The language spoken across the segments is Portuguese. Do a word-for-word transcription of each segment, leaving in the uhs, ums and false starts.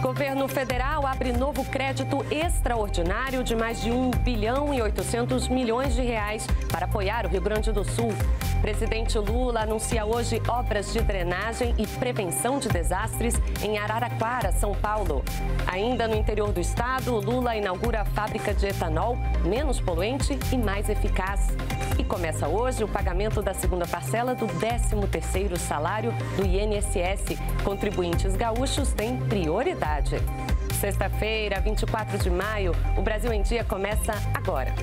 Governo federal abre novo crédito extraordinário de mais de um bilhão e oitocentos milhões de reais para apoiar o Rio Grande do Sul. Presidente Lula anuncia hoje obras de drenagem e prevenção de desastres em Araraquara, São Paulo. Ainda no interior do estado, Lula inaugura a fábrica de etanol menos poluente e mais eficaz. E começa hoje o pagamento da segunda parcela do décimo terceiro salário do I N S S. Contribuintes gaúchos têm prioridade. Sexta-feira, vinte e quatro de maio, o Brasil em Dia começa agora.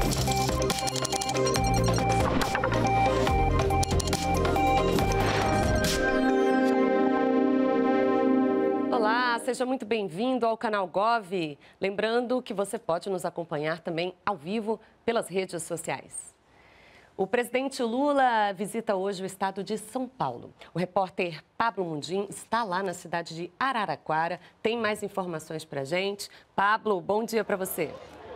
Olá, seja muito bem-vindo ao canal Gov. Lembrando que você pode nos acompanhar também ao vivo pelas redes sociais. O presidente Lula visita hoje o estado de São Paulo. O repórter Pablo Mundim está lá na cidade de Araraquara. Tem mais informações para a gente. Pablo, bom dia para você.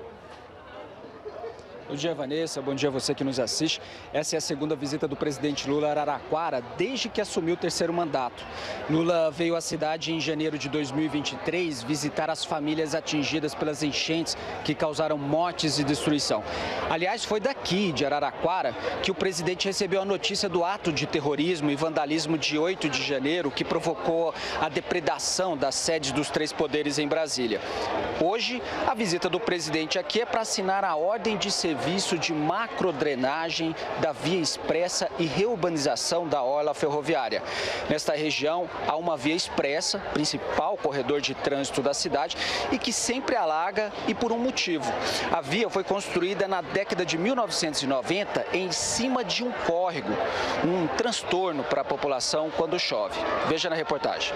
Bom dia, Vanessa. Bom dia a você que nos assiste. Essa é a segunda visita do presidente Lula a Araraquara desde que assumiu o terceiro mandato. Lula veio à cidade em janeiro de dois mil e vinte e três visitar as famílias atingidas pelas enchentes que causaram mortes e destruição. Aliás, foi daqui, de Araraquara, que o presidente recebeu a notícia do ato de terrorismo e vandalismo de oito de janeiro, que provocou a depredação das sedes dos três poderes em Brasília. Hoje, a visita do presidente aqui é para assinar a ordem de serviço serviço de macrodrenagem da via expressa e reurbanização da orla ferroviária. Nesta região, há uma via expressa, principal corredor de trânsito da cidade, e que sempre alaga e por um motivo. A via foi construída na década de mil novecentos e noventa em cima de um córrego, um transtorno para a população quando chove. Veja na reportagem.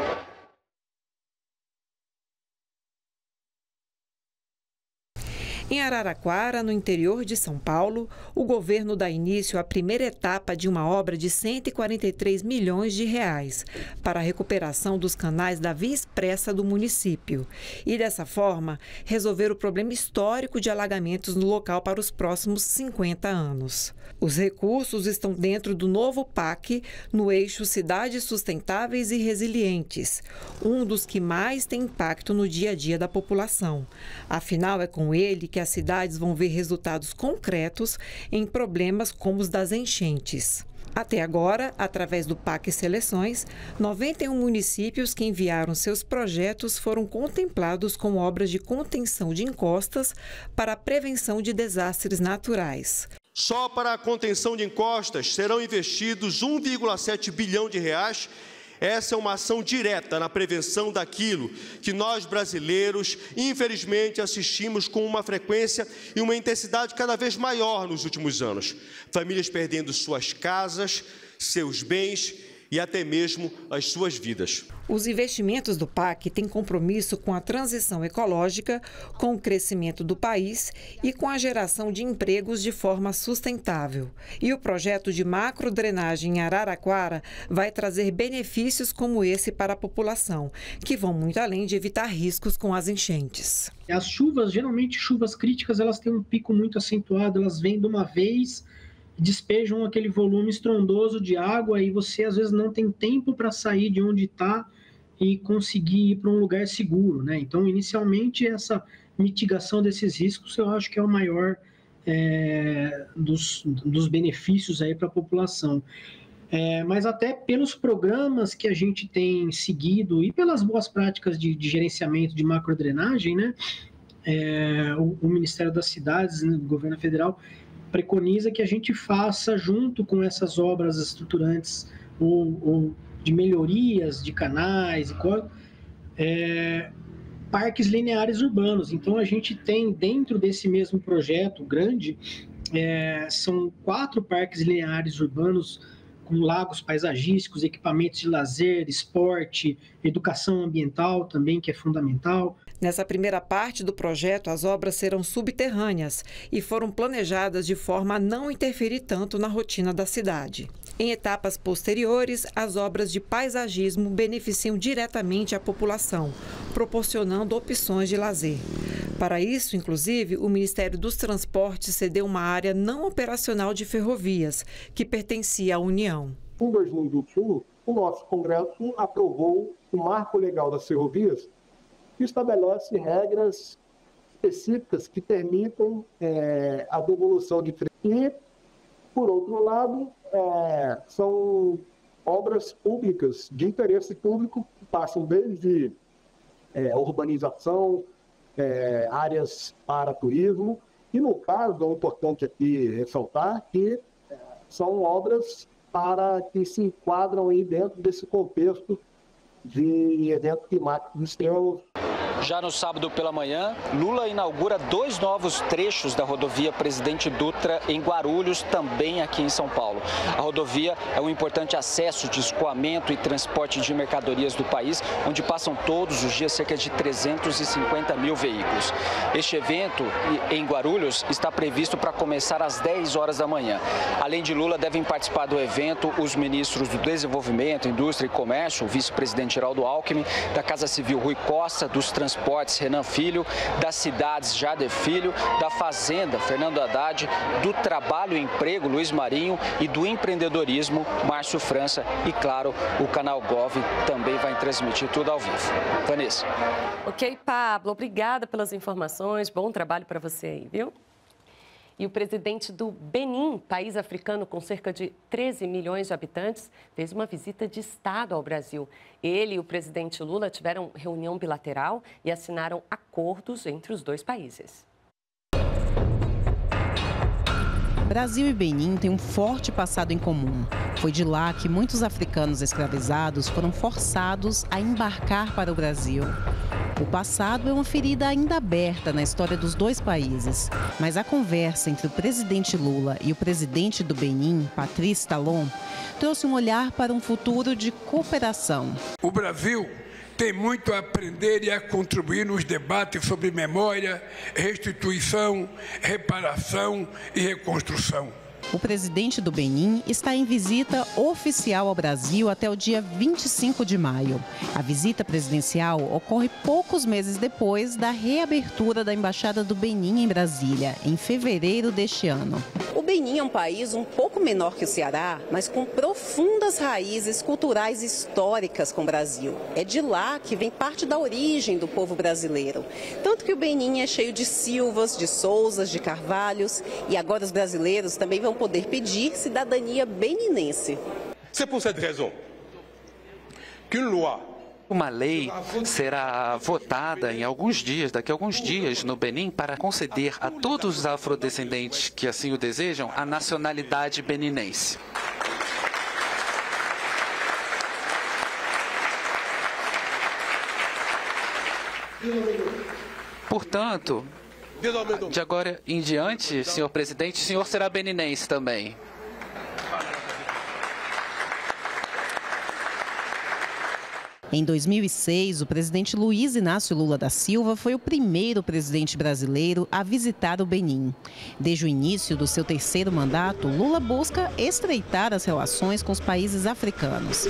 Em Araraquara, no interior de São Paulo, o governo dá início à primeira etapa de uma obra de cento e quarenta e três milhões de reais para a recuperação dos canais da via expressa do município e, dessa forma, resolver o problema histórico de alagamentos no local para os próximos cinquenta anos. Os recursos estão dentro do novo P A C, no eixo Cidades Sustentáveis e Resilientes, um dos que mais tem impacto no dia a dia da população. Afinal, é com ele que as cidades vão ver resultados concretos em problemas como os das enchentes. Até agora, através do P A C Seleções, noventa e um municípios que enviaram seus projetos foram contemplados com obras de contenção de encostas para a prevenção de desastres naturais. Só para a contenção de encostas serão investidos um vírgula sete bilhão de reais. Essa é uma ação direta na prevenção daquilo que nós brasileiros, infelizmente, assistimos com uma frequência e uma intensidade cada vez maior nos últimos anos. Famílias perdendo suas casas, seus bens e até mesmo as suas vidas. Os investimentos do P A C têm compromisso com a transição ecológica, com o crescimento do país e com a geração de empregos de forma sustentável. E o projeto de macrodrenagem em Araraquara vai trazer benefícios como esse para a população, que vão muito além de evitar riscos com as enchentes. As chuvas, geralmente chuvas críticas, elas têm um pico muito acentuado, elas vêm de uma vez, despejam aquele volume estrondoso de água e você às vezes não tem tempo para sair de onde está e conseguir ir para um lugar seguro, né? Então, inicialmente, essa mitigação desses riscos eu acho que é o maior é, dos, dos benefícios aí para a população. É, mas até pelos programas que a gente tem seguido e pelas boas práticas de, de gerenciamento de macrodrenagem, né? É, o, o Ministério das Cidades, né, do Governo Federal, preconiza que a gente faça, junto com essas obras estruturantes ou, ou de melhorias de canais, e é, parques lineares urbanos. Então, a gente tem, dentro desse mesmo projeto grande, é, são quatro parques lineares urbanos com lagos paisagísticos, equipamentos de lazer, esporte, educação ambiental também, que é fundamental. Nessa primeira parte do projeto, as obras serão subterrâneas e foram planejadas de forma a não interferir tanto na rotina da cidade. Em etapas posteriores, as obras de paisagismo beneficiam diretamente a população, proporcionando opções de lazer. Para isso, inclusive, o Ministério dos Transportes cedeu uma área não operacional de ferrovias, que pertencia à União. Em dois mil e vinte e um, o nosso Congresso aprovou o Marco Legal das Ferrovias, que estabelece regras específicas que permitam é, a devolução de freio. E, por outro lado, é, são obras públicas de interesse público que passam desde é, urbanização, é, áreas para turismo, e no caso é importante aqui ressaltar que é, são obras para que se enquadram aí dentro desse contexto de eventos climáticos extremos. Já no sábado pela manhã, Lula inaugura dois novos trechos da rodovia Presidente Dutra em Guarulhos, também aqui em São Paulo. A rodovia é um importante acesso de escoamento e transporte de mercadorias do país, onde passam todos os dias cerca de trezentos e cinquenta mil veículos. Este evento em Guarulhos está previsto para começar às dez horas da manhã. Além de Lula, devem participar do evento os ministros do Desenvolvimento, Indústria e Comércio, o vice-presidente Geraldo Alckmin, da Casa Civil Rui Costa, dos Transportes Transportes, Renan Filho, das Cidades, Jader Filho, da Fazenda, Fernando Haddad, do Trabalho e Emprego, Luiz Marinho, e do Empreendedorismo, Márcio França. E, claro, o canal Gov também vai transmitir tudo ao vivo. Vanessa. Ok, Pablo, obrigada pelas informações. Bom trabalho para você aí, viu? E o presidente do Benin, país africano com cerca de treze milhões de habitantes, fez uma visita de Estado ao Brasil. Ele e o presidente Lula tiveram reunião bilateral e assinaram acordos entre os dois países. Brasil e Benin têm um forte passado em comum. Foi de lá que muitos africanos escravizados foram forçados a embarcar para o Brasil. O passado é uma ferida ainda aberta na história dos dois países, mas a conversa entre o presidente Lula e o presidente do Benin, Patrice Talon, trouxe um olhar para um futuro de cooperação. O Brasil tem muito a aprender e a contribuir nos debates sobre memória, restituição, reparação e reconstrução. O presidente do Benin está em visita oficial ao Brasil até o dia vinte e cinco de maio. A visita presidencial ocorre poucos meses depois da reabertura da Embaixada do Benin em Brasília, em fevereiro deste ano. O Benin é um país um pouco menor que o Ceará, mas com profundas raízes culturais e históricas com o Brasil. É de lá que vem parte da origem do povo brasileiro. Tanto que o Benin é cheio de Silvas, de Souzas, de Carvalhos, e agora os brasileiros também vão poder pedir cidadania beninense. C'est pour cette raison qu'une loi Uma lei será votada em alguns dias, daqui a alguns dias, no Benin, para conceder a todos os afrodescendentes que assim o desejam a nacionalidade beninense. Portanto, de agora em diante, senhor presidente, o senhor será beninense também. Em dois mil e seis, o presidente Luiz Inácio Lula da Silva foi o primeiro presidente brasileiro a visitar o Benin. Desde o início do seu terceiro mandato, Lula busca estreitar as relações com os países africanos.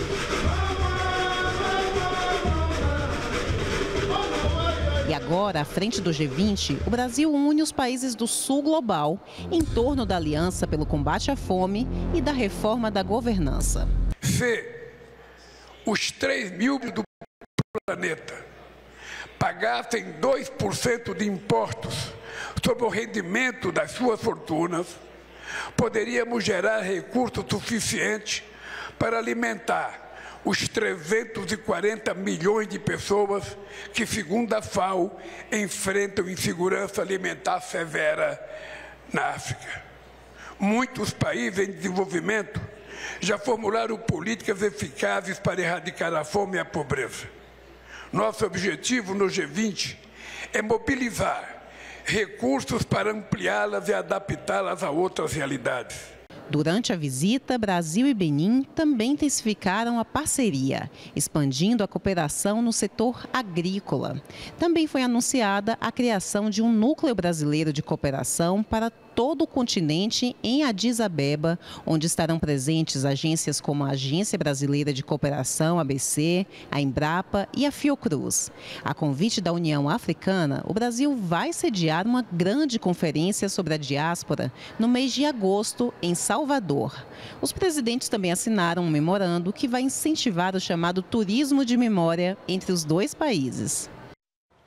E agora, à frente do G vinte, o Brasil une os países do sul global em torno da aliança pelo combate à fome e da reforma da governança. Se os três mil do planeta pagassem dois por cento de impostos sobre o rendimento das suas fortunas, poderíamos gerar recursos suficientes para alimentar os trezentos e quarenta milhões de pessoas que, segundo a FAO, enfrentam insegurança alimentar severa na África. Muitos países em desenvolvimento já formularam políticas eficazes para erradicar a fome e a pobreza. Nosso objetivo no G vinte é mobilizar recursos para ampliá-las e adaptá-las a outras realidades. Durante a visita, Brasil e Benin também intensificaram a parceria, expandindo a cooperação no setor agrícola. Também foi anunciada a criação de um núcleo brasileiro de cooperação para todo o continente em Addis Abeba, onde estarão presentes agências como a Agência Brasileira de Cooperação, A B C, a Embrapa e a Fiocruz. A convite da União Africana, o Brasil vai sediar uma grande conferência sobre a diáspora no mês de agosto, em Salvador. Os presidentes também assinaram um memorando que vai incentivar o chamado turismo de memória entre os dois países.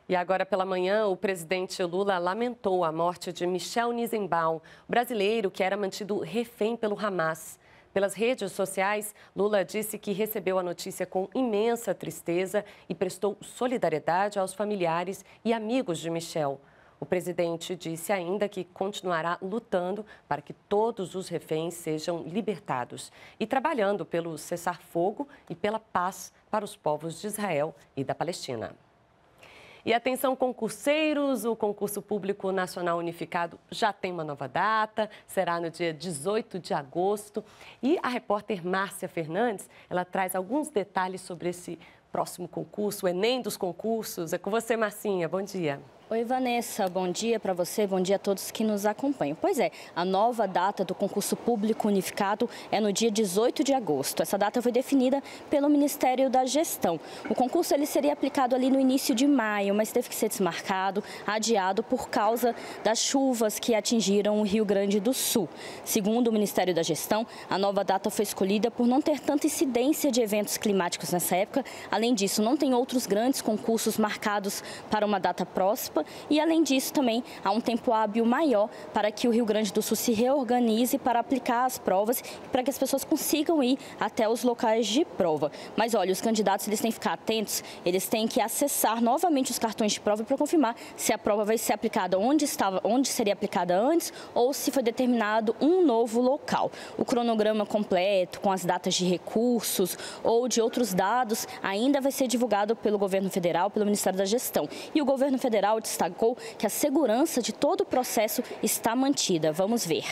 E agora pela manhã, o presidente Lula lamentou a morte de Michel Nizenbaum, brasileiro que era mantido refém pelo Hamas. Pelas redes sociais, Lula disse que recebeu a notícia com imensa tristeza e prestou solidariedade aos familiares e amigos de Michel. O presidente disse ainda que continuará lutando para que todos os reféns sejam libertados e trabalhando pelo cessar-fogo e pela paz para os povos de Israel e da Palestina. E atenção, concurseiros, o concurso público nacional unificado já tem uma nova data, será no dia dezoito de agosto. E a repórter Márcia Fernandes, ela traz alguns detalhes sobre esse próximo concurso, o Enem dos concursos. É com você, Marcinha, bom dia. Oi, Vanessa, bom dia para você, bom dia a todos que nos acompanham. Pois é, a nova data do concurso público unificado é no dia dezoito de agosto. Essa data foi definida pelo Ministério da Gestão. O concurso ele seria aplicado ali no início de maio, mas teve que ser desmarcado, adiado por causa das chuvas que atingiram o Rio Grande do Sul. Segundo o Ministério da Gestão, a nova data foi escolhida por não ter tanta incidência de eventos climáticos nessa época. Além disso, não tem outros grandes concursos marcados para uma data próxima. E, além disso, também há um tempo hábil maior para que o Rio Grande do Sul se reorganize para aplicar as provas e para que as pessoas consigam ir até os locais de prova. Mas, olha, os candidatos eles têm que ficar atentos, eles têm que acessar novamente os cartões de prova para confirmar se a prova vai ser aplicada onde, estava, onde seria aplicada antes ou se foi determinado um novo local. O cronograma completo, com as datas de recursos ou de outros dados, ainda vai ser divulgado pelo governo federal, pelo Ministério da Gestão. E o governo federal destacou que a segurança de todo o processo está mantida. Vamos ver.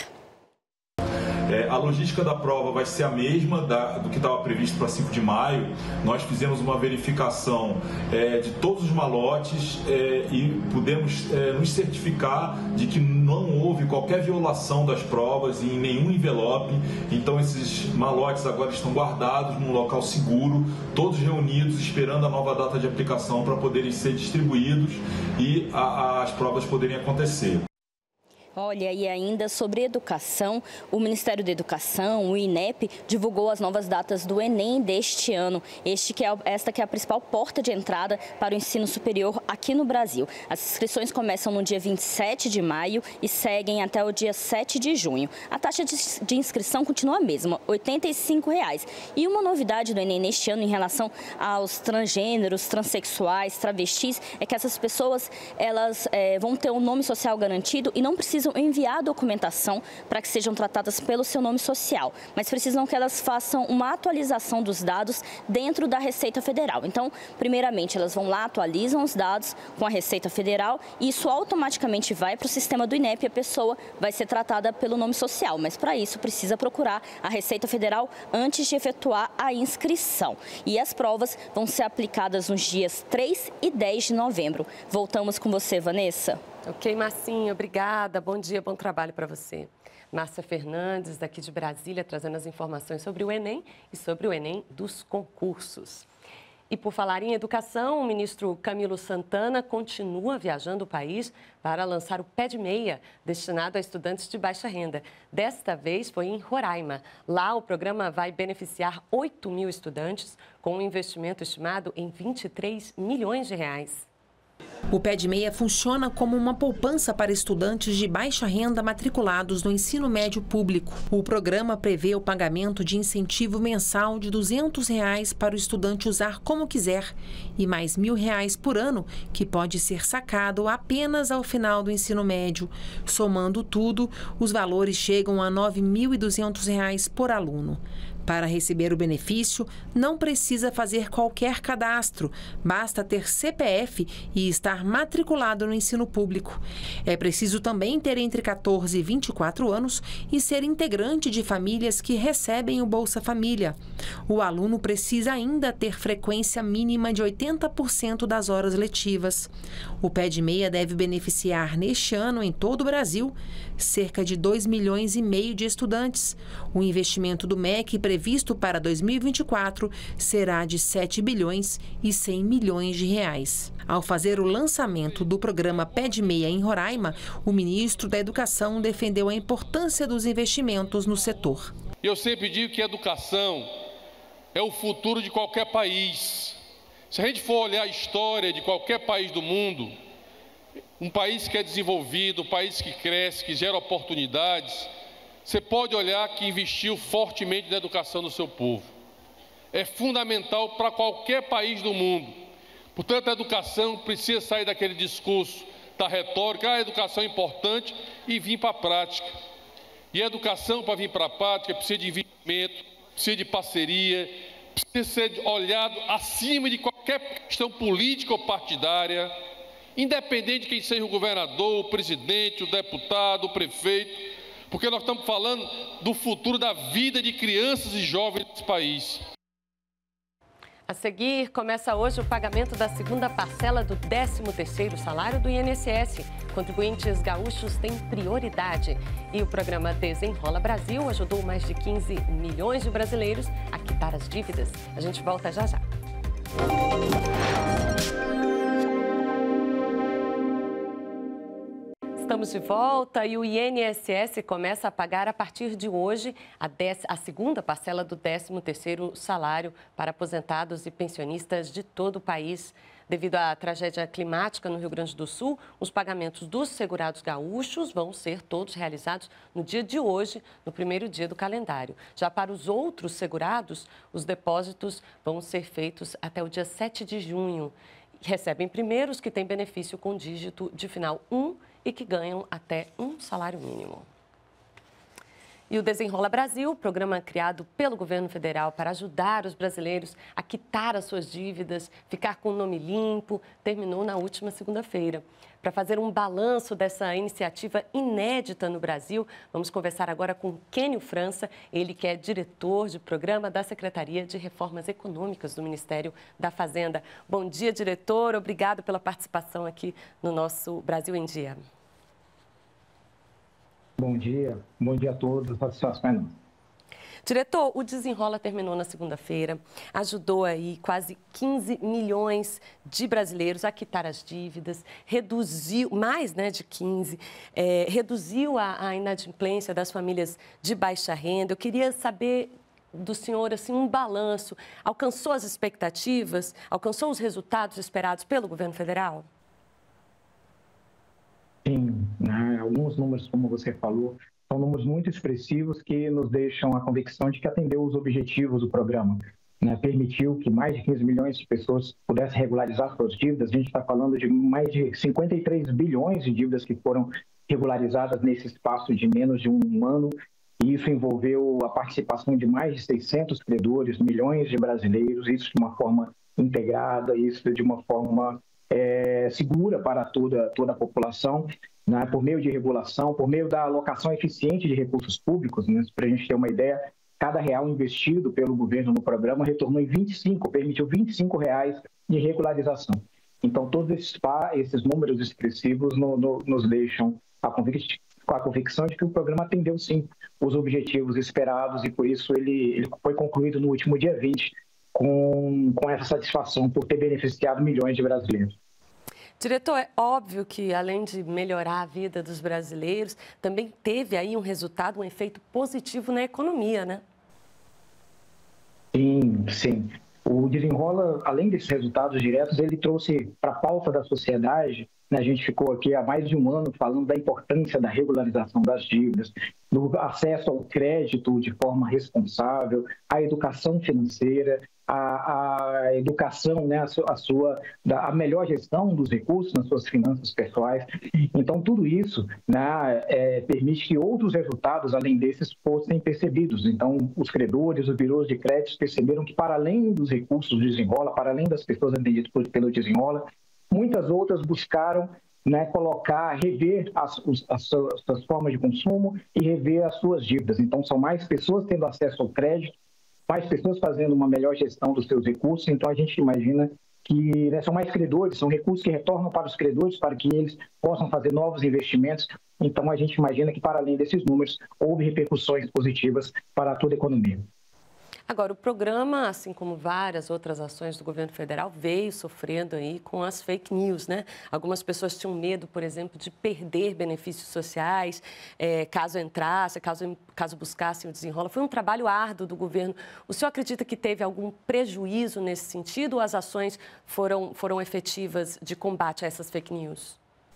É, a logística da prova vai ser a mesma da, do que estava previsto para cinco de maio. Nós fizemos uma verificação é, de todos os malotes é, e pudemos é, nos certificar de que não houve qualquer violação das provas em nenhum envelope. Então esses malotes agora estão guardados num local seguro, todos reunidos, esperando a nova data de aplicação para poderem ser distribuídos e a, a, as provas poderem acontecer. Olha, e ainda sobre educação, o Ministério da Educação, o INEP, divulgou as novas datas do Enem deste ano. Este que é, esta que é a principal porta de entrada para o ensino superior aqui no Brasil. As inscrições começam no dia vinte e sete de maio e seguem até o dia sete de junho. A taxa de, de inscrição continua a mesma, oitenta e cinco reais. E uma novidade do Enem neste ano em relação aos transgêneros, transexuais, travestis, é que essas pessoas elas, é, vão ter um nome social garantido e não precisam enviar a documentação para que sejam tratadas pelo seu nome social, mas precisam que elas façam uma atualização dos dados dentro da Receita Federal. Então, primeiramente, elas vão lá, atualizam os dados com a Receita Federal e isso automaticamente vai para o sistema do INEP e a pessoa vai ser tratada pelo nome social, mas para isso precisa procurar a Receita Federal antes de efetuar a inscrição. E as provas vão ser aplicadas nos dias três e dez de novembro. Voltamos com você, Vanessa. Ok, Marcinha, obrigada. Bom dia, bom trabalho para você. Márcia Fernandes, daqui de Brasília, trazendo as informações sobre o Enem e sobre o Enem dos concursos. E por falar em educação, o ministro Camilo Santana continua viajando o país para lançar o Pé de Meia, destinado a estudantes de baixa renda. Desta vez foi em Roraima. Lá o programa vai beneficiar oito mil estudantes, com um investimento estimado em vinte e três milhões de reais. O Pé de Meia funciona como uma poupança para estudantes de baixa renda matriculados no ensino médio público. O programa prevê o pagamento de incentivo mensal de duzentos reais para o estudante usar como quiser e mais mil reais por ano, que pode ser sacado apenas ao final do ensino médio. Somando tudo, os valores chegam a nove mil e duzentos reais por aluno. Para receber o benefício, não precisa fazer qualquer cadastro, basta ter C P F e estar matriculado no ensino público. É preciso também ter entre quatorze e vinte e quatro anos e ser integrante de famílias que recebem o Bolsa Família. O aluno precisa ainda ter frequência mínima de oitenta por cento das horas letivas. O Pé de Meia deve beneficiar neste ano, em todo o Brasil, cerca de dois milhões e meio de estudantes. O investimento do M E C previsto para dois mil e vinte e quatro será de sete bilhões e cem milhões de reais. Ao fazer o lançamento do programa Pé de Meia em Roraima, o ministro da Educação defendeu a importância dos investimentos no setor. Eu sempre digo que a educação é o futuro de qualquer país. Se a gente for olhar a história de qualquer país do mundo, um país que é desenvolvido, um país que cresce, que gera oportunidades, você pode olhar que investiu fortemente na educação do seu povo. É fundamental para qualquer país do mundo. Portanto, a educação precisa sair daquele discurso, da retórica, ah, a educação é importante, e vir para a prática. E a educação, para vir para a prática, precisa de investimento, precisa de parceria, precisa ser olhado acima de qualquer questão política ou partidária, independente de quem seja o governador, o presidente, o deputado, o prefeito, porque nós estamos falando do futuro da vida de crianças e jovens desse país. A seguir, começa hoje o pagamento da segunda parcela do décimo terceiro salário do I N S S. Contribuintes gaúchos têm prioridade. E o programa Desenrola Brasil ajudou mais de quinze milhões de brasileiros a quitar as dívidas. A gente volta já já. Estamos de volta e o I N S S começa a pagar a partir de hoje a, dez, a segunda parcela do décimo terceiro salário para aposentados e pensionistas de todo o país. Devido à tragédia climática no Rio Grande do Sul, os pagamentos dos segurados gaúchos vão ser todos realizados no dia de hoje, no primeiro dia do calendário. Já para os outros segurados, os depósitos vão ser feitos até o dia sete de junho. Recebem primeiro os que têm benefício com dígito de final um e que ganham até um salário mínimo. E o Desenrola Brasil, programa criado pelo governo federal para ajudar os brasileiros a quitar as suas dívidas, ficar com o nome limpo, terminou na última segunda-feira. Para fazer um balanço dessa iniciativa inédita no Brasil, vamos conversar agora com Kênio França, ele que é diretor de programa da Secretaria de Reformas Econômicas do Ministério da Fazenda. Bom dia, diretor. Obrigado pela participação aqui no nosso Brasil em Dia. Bom dia, bom dia a todos, satisfação é nossa. Diretor, o Desenrola terminou na segunda-feira, ajudou aí quase quinze milhões de brasileiros a quitar as dívidas, reduziu, mais né, de quinze, é, reduziu a, a inadimplência das famílias de baixa renda. Eu queria saber do senhor assim, um balanço, alcançou as expectativas, alcançou os resultados esperados pelo governo federal? Sim, né? Alguns números, como você falou, são números muito expressivos que nos deixam a convicção de que atendeu os objetivos do programa. Né? Permitiu que mais de quinze milhões de pessoas pudessem regularizar suas dívidas. A gente está falando de mais de cinquenta e três bilhões de dívidas que foram regularizadas nesse espaço de menos de um ano. E isso envolveu a participação de mais de seiscentos credores, milhões de brasileiros, isso de uma forma integrada, isso de uma forma É, segura para toda, toda a população, né, por meio de regulação, por meio da alocação eficiente de recursos públicos, né, para a gente ter uma ideia, cada real investido pelo governo no programa retornou em vinte e cinco, permitiu vinte e cinco reais de regularização. Então, todos esses, esses números expressivos no, no, nos deixam a convic, com a convicção de que o programa atendeu, sim, os objetivos esperados e, por isso, ele, ele foi concluído no último dia vinte, com, com essa satisfação por ter beneficiado milhões de brasileiros. Diretor, é óbvio que, além de melhorar a vida dos brasileiros, também teve aí um resultado, um efeito positivo na economia, né? Sim, sim. O Desenrola, além desses resultados diretos, ele trouxe para a pauta da sociedade, né, a gente ficou aqui há mais de um ano falando da importância da regularização das dívidas, do acesso ao crédito de forma responsável, à educação financeira, a, a educação, né, a, sua, a, sua, a melhor gestão dos recursos nas suas finanças pessoais. Então, tudo isso, né, é, permite que outros resultados, além desses, fossem percebidos. Então, os credores, os birôs de crédito perceberam que, para além dos recursos do Desenrola, para além das pessoas atendidas pelo Desenrola, muitas outras buscaram, né, colocar, rever as, as, suas, as suas formas de consumo e rever as suas dívidas. Então, são mais pessoas tendo acesso ao crédito, mais pessoas fazendo uma melhor gestão dos seus recursos. Então, a gente imagina que, né, são mais credores, são recursos que retornam para os credores para que eles possam fazer novos investimentos. Então, a gente imagina que, para além desses números, houve repercussões positivas para toda a economia. Agora, o programa, assim como várias outras ações do governo federal, veio sofrendo aí com as fake news, né? Algumas pessoas tinham medo, por exemplo, de perder benefícios sociais, é, caso entrasse, caso, caso buscassem o Desenrola. Foi um trabalho árduo do governo. O senhor acredita que teve algum prejuízo nesse sentido ou as ações foram, foram efetivas de combate a essas fake news?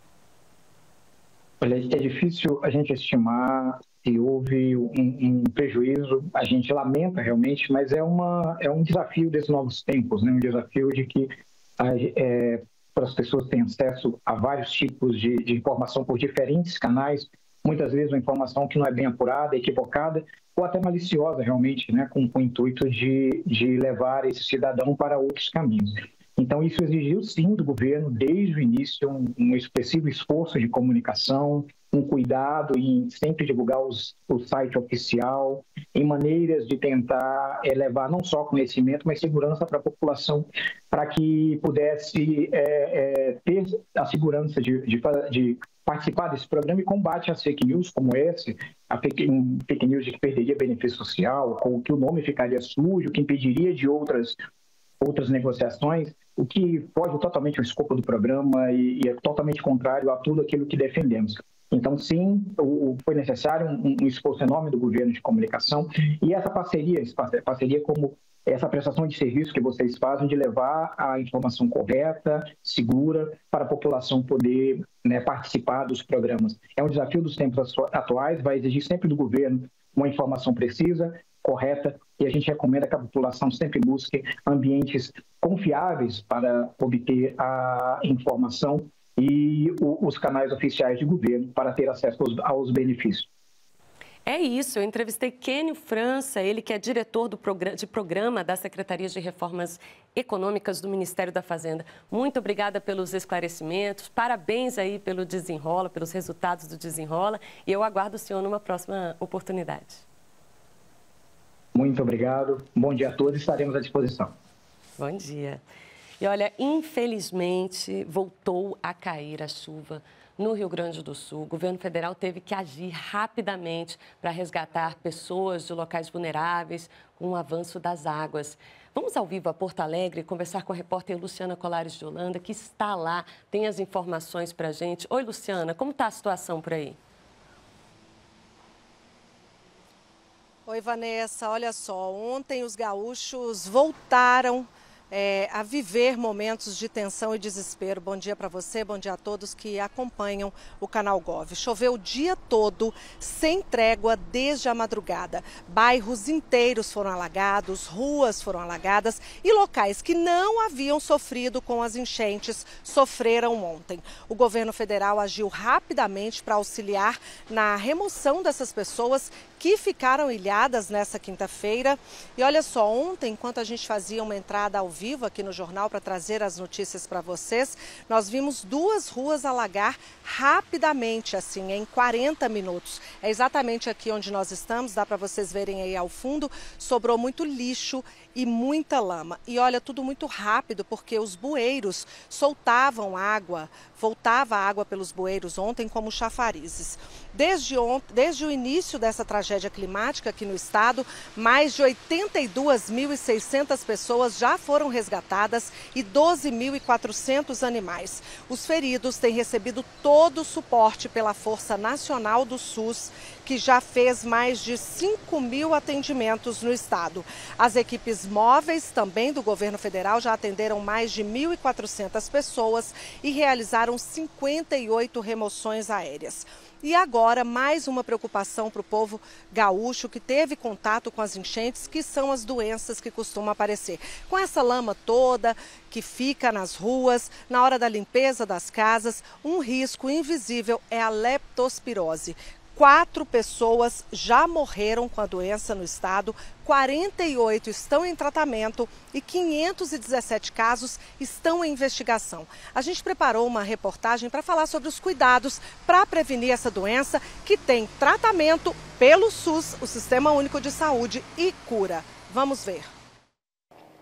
Olha, é difícil a gente estimar se houve um, um prejuízo, a gente lamenta realmente, mas é, uma, é um desafio desses novos tempos, né? Um desafio de que é, para as pessoas terem acesso a vários tipos de, de informação por diferentes canais, muitas vezes uma informação que não é bem apurada, equivocada, ou até maliciosa realmente, né? com, com o intuito de, de levar esse cidadão para outros caminhos. Então, isso exigiu, sim, do governo, desde o início, um, um expressivo esforço de comunicação, um cuidado em sempre divulgar os, o site oficial, em maneiras de tentar é, levar não só conhecimento, mas segurança para a população, para que pudesse é, é, ter a segurança de, de, de participar desse programa e combate às fake news como esse, a fake, um fake news de que perderia benefício social, ou que o nome ficaria sujo, que impediria de outras outras negociações, o que foge totalmente ao escopo do programa e, e é totalmente contrário a tudo aquilo que defendemos. Então, sim, o, foi necessário um, um esforço enorme do governo de comunicação e essa parceria, essa parceria como essa prestação de serviço que vocês fazem de levar a informação correta, segura, para a população poder, né, participar dos programas. É um desafio dos tempos atuais, vai exigir sempre do governo uma informação precisa, correta, e a gente recomenda que a população sempre busque ambientes confiáveis para obter a informação e o, os canais oficiais de governo para ter acesso aos, aos benefícios. É isso, eu entrevistei Kênio França, ele que é diretor do programa, de programa da Secretaria de Reformas Econômicas do Ministério da Fazenda. Muito obrigada pelos esclarecimentos, parabéns aí pelo Desenrola, pelos resultados do Desenrola, e eu aguardo o senhor numa próxima oportunidade. Muito obrigado. Bom dia a todos. Estaremos à disposição. Bom dia. E olha, infelizmente, voltou a cair a chuva no Rio Grande do Sul. O governo federal teve que agir rapidamente para resgatar pessoas de locais vulneráveis com o avanço das águas. Vamos ao vivo a Porto Alegre conversar com a repórter Luciana Colares de Holanda, que está lá, tem as informações para a gente. Oi, Luciana, como está a situação por aí? Oi, Vanessa, olha só, ontem os gaúchos voltaram é, a viver momentos de tensão e desespero. Bom dia para você, bom dia a todos que acompanham o Canal Gov. Choveu o dia todo, sem trégua, desde a madrugada. Bairros inteiros foram alagados, ruas foram alagadas e locais que não haviam sofrido com as enchentes sofreram ontem. O governo federal agiu rapidamente para auxiliar na remoção dessas pessoas que ficaram ilhadas nessa quinta-feira. E olha só, ontem, enquanto a gente fazia uma entrada ao vivo aqui no jornal para trazer as notícias para vocês, nós vimos duas ruas alagar rapidamente, assim, em quarenta minutos. É exatamente aqui onde nós estamos, dá para vocês verem aí ao fundo, sobrou muito lixo e muita lama. E olha, tudo muito rápido, porque os bueiros soltavam água, voltava água pelos bueiros ontem como chafarizes. Desde, ontem, desde o início dessa tragédia climática aqui no estado, mais de oitenta e duas mil e seiscentas pessoas já foram resgatadas e doze mil e quatrocentos animais. Os feridos têm recebido todo o suporte pela Força Nacional do SUS, que já fez mais de cinco mil atendimentos no estado. As equipes móveis também do governo federal já atenderam mais de mil e quatrocentas pessoas e realizaram cinquenta e oito remoções aéreas. E agora, mais uma preocupação para o povo gaúcho que teve contato com as enchentes, que são as doenças que costumam aparecer. Com essa lama toda que fica nas ruas, na hora da limpeza das casas, um risco invisível é a leptospirose. Quatro pessoas já morreram com a doença no estado, quarenta e oito estão em tratamento e quinhentos e dezessete casos estão em investigação. A gente preparou uma reportagem para falar sobre os cuidados para prevenir essa doença, que tem tratamento pelo SUS, o Sistema Único de Saúde, e cura. Vamos ver.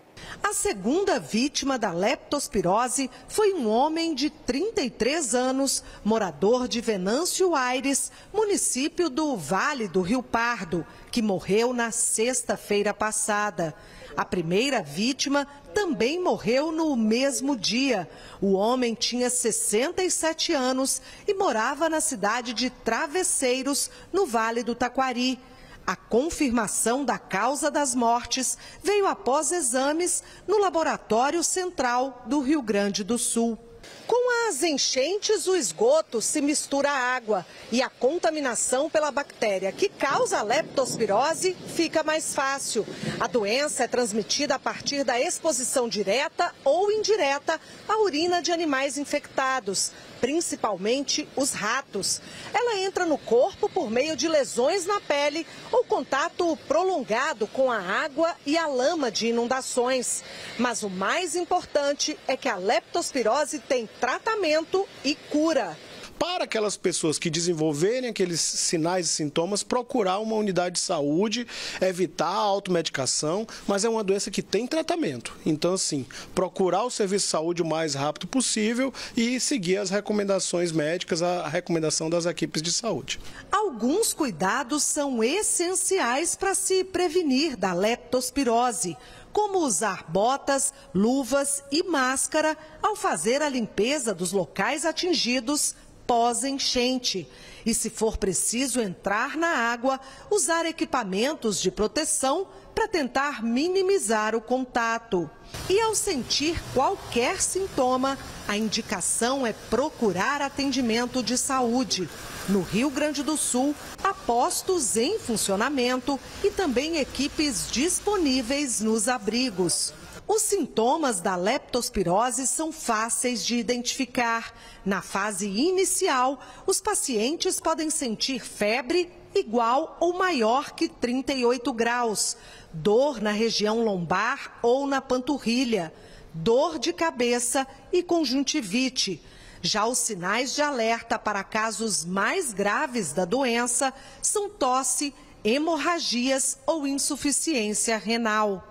A segunda vítima da leptospirose foi um homem de trinta e três anos, morador de Venâncio Aires, município do Vale do Rio Pardo, que morreu na sexta-feira passada. A primeira vítima também morreu no mesmo dia. O homem tinha sessenta e sete anos e morava na cidade de Travesseiros, no Vale do Taquari. A confirmação da causa das mortes veio após exames no Laboratório Central do Rio Grande do Sul. Com as enchentes, o esgoto se mistura à água e a contaminação pela bactéria que causa a leptospirose fica mais fácil. A doença é transmitida a partir da exposição direta ou indireta à urina de animais infectados, principalmente os ratos. Ela entra no corpo por meio de lesões na pele ou contato prolongado com a água e a lama de inundações. Mas o mais importante é que a leptospirose tem tratamento e cura. Para aquelas pessoas que desenvolverem aqueles sinais e sintomas, procurar uma unidade de saúde, evitar a automedicação, mas é uma doença que tem tratamento. Então, assim, procurar o serviço de saúde o mais rápido possível e seguir as recomendações médicas, a recomendação das equipes de saúde. Alguns cuidados são essenciais para se prevenir da leptospirose, como usar botas, luvas e máscara ao fazer a limpeza dos locais atingidos pós-enchente. E se for preciso entrar na água, usar equipamentos de proteção para tentar minimizar o contato. E ao sentir qualquer sintoma, a indicação é procurar atendimento de saúde. No Rio Grande do Sul, há postos em funcionamento e também equipes disponíveis nos abrigos. Os sintomas da leptospirose são fáceis de identificar. Na fase inicial, os pacientes podem sentir febre igual ou maior que trinta e oito graus, dor na região lombar ou na panturrilha, dor de cabeça e conjuntivite. Já os sinais de alerta para casos mais graves da doença são tosse, hemorragias ou insuficiência renal.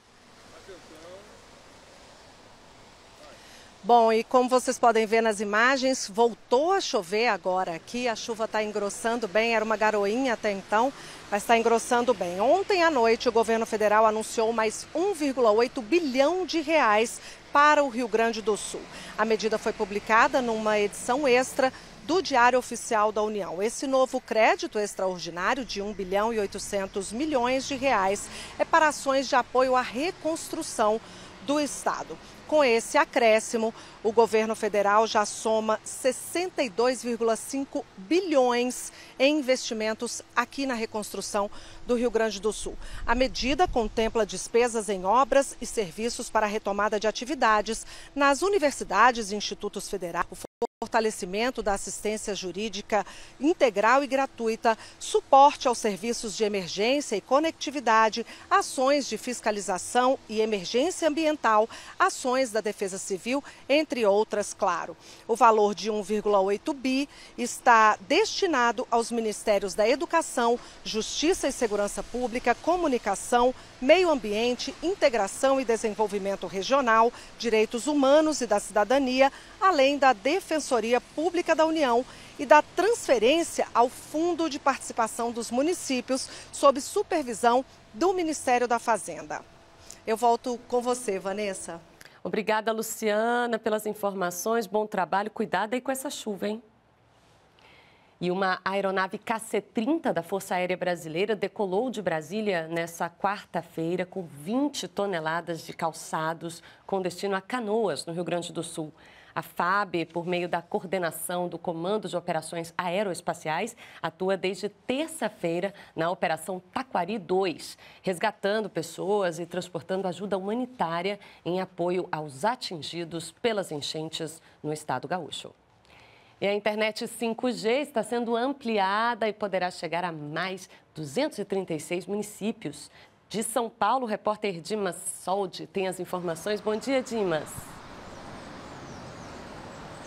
Bom, e como vocês podem ver nas imagens, voltou a chover agora aqui, a chuva está engrossando bem, era uma garoinha até então, mas está engrossando bem. Ontem à noite o governo federal anunciou mais um vírgula oito bilhão de reais para o Rio Grande do Sul. A medida foi publicada numa edição extra do Diário Oficial da União. Esse novo crédito extraordinário de um bilhão e oitocentos milhões de reais é para ações de apoio à reconstrução do Estado. Com esse acréscimo, o governo federal já soma sessenta e dois vírgula cinco bilhões em investimentos aqui na reconstrução do Rio Grande do Sul. A medida contempla despesas em obras e serviços para a retomada de atividades nas universidades e institutos federais, fortalecimento da assistência jurídica integral e gratuita, suporte aos serviços de emergência e conectividade, ações de fiscalização e emergência ambiental, ações da Defesa Civil, entre outras, claro. O valor de um vírgula oito bi está destinado aos Ministérios da Educação, Justiça e Segurança Pública, Comunicação, Meio Ambiente, Integração e Desenvolvimento Regional, Direitos Humanos e da Cidadania, além da Defensoria Pública da União e da transferência ao Fundo de Participação dos Municípios, sob supervisão do Ministério da Fazenda. Eu volto com você, Vanessa. Obrigada, Luciana, pelas informações. Bom trabalho. Cuidado aí com essa chuva, hein? E uma aeronave K C trinta da Força Aérea Brasileira decolou de Brasília nessa quarta-feira com vinte toneladas de calçados com destino a Canoas, no Rio Grande do Sul. A F A B, por meio da coordenação do Comando de Operações Aeroespaciais, atua desde terça-feira na Operação Taquari dois, resgatando pessoas e transportando ajuda humanitária em apoio aos atingidos pelas enchentes no estado gaúcho. E a internet cinco G está sendo ampliada e poderá chegar a mais duzentos e trinta e seis municípios. De São Paulo, o repórter Dimas Soldi tem as informações. Bom dia, Dimas.